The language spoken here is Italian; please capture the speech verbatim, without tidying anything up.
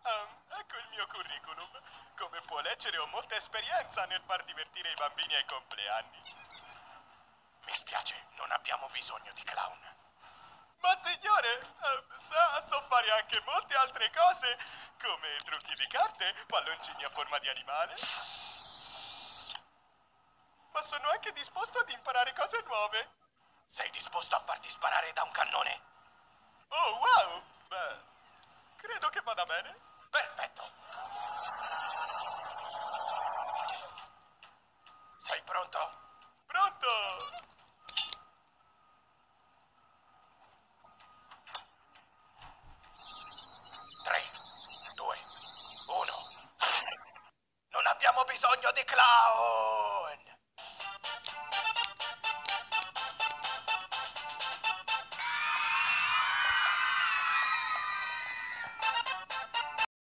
Um, ecco il mio curriculum. Come può leggere, ho molta esperienza nel far divertire i bambini ai compleanni. Mi spiace, non abbiamo bisogno di clown. Ma signore, eh, sa, so fare anche molte altre cose, come trucchi di carte, palloncini a forma di animale. Ma sono anche disposto ad imparare cose nuove. Sei disposto a farti sparare da un cannone? Oh, wow! Beh, credo che vada bene. Perfetto. Sei pronto? Pronto! tre, due, uno. Non abbiamo bisogno di clown!